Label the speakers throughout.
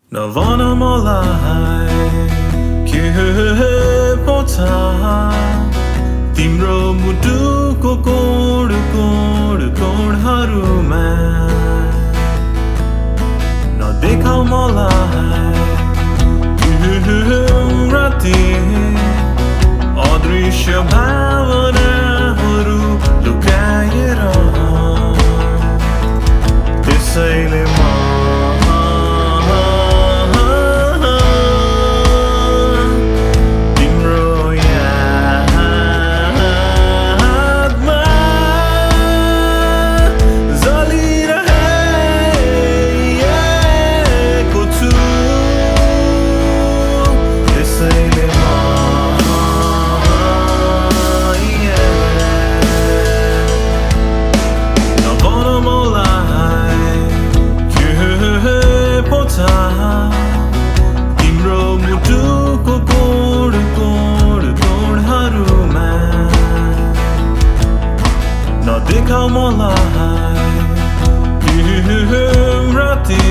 Speaker 1: नभन मलाई के पो छ तिम्रो मुटुको कोड कोड कोडहरूमा नदेखाऊ मलाई राति अदृश्य भावनाहरू लुकाएर त्यसैले तिम्रो मुटुको कोड कोड कोडहरूमा नदेखाऊ मलाई राति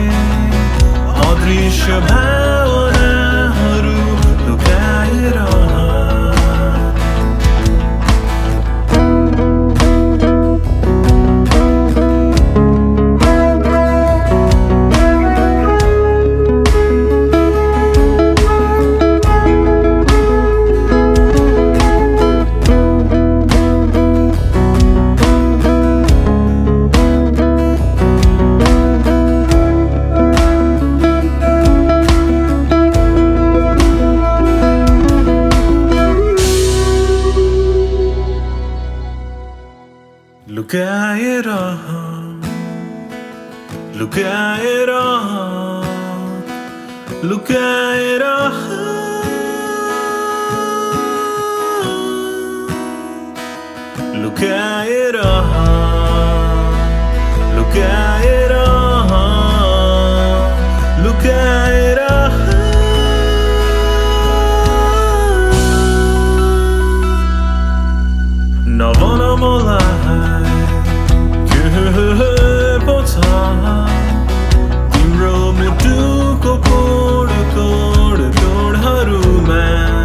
Speaker 1: अदृश्य भावनाहरू लुकाएर लुकाएर लुकाएर लुकाएर लुकाएर लुकाएर लुकाएर नभन मलाई पो छ तिम्रो मुटुको कोड कोड कोडहरूमा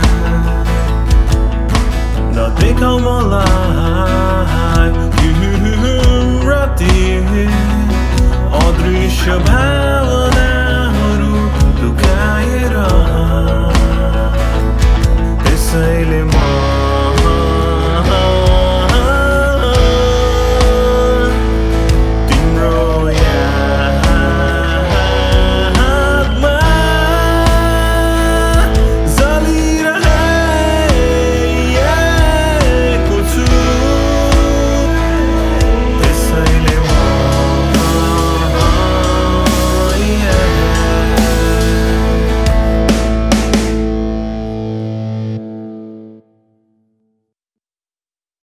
Speaker 1: नदेखाऊ मलाई राति अदृश्य भाव